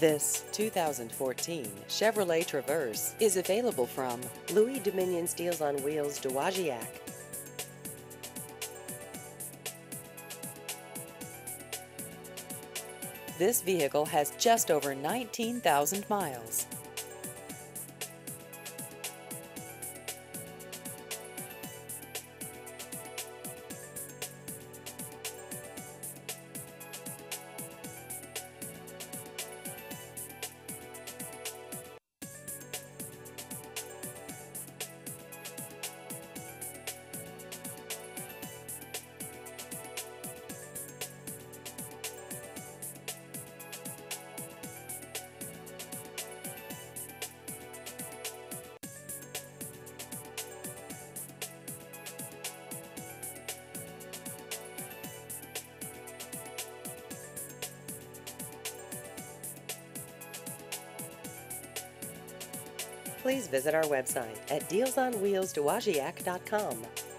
This 2014 Chevrolet Traverse is available from Louis Dominion Steels on Wheels, Dowagiac. This vehicle has just over 19,000 miles. Please visit our website at dealsonwheelsdowagiac.com.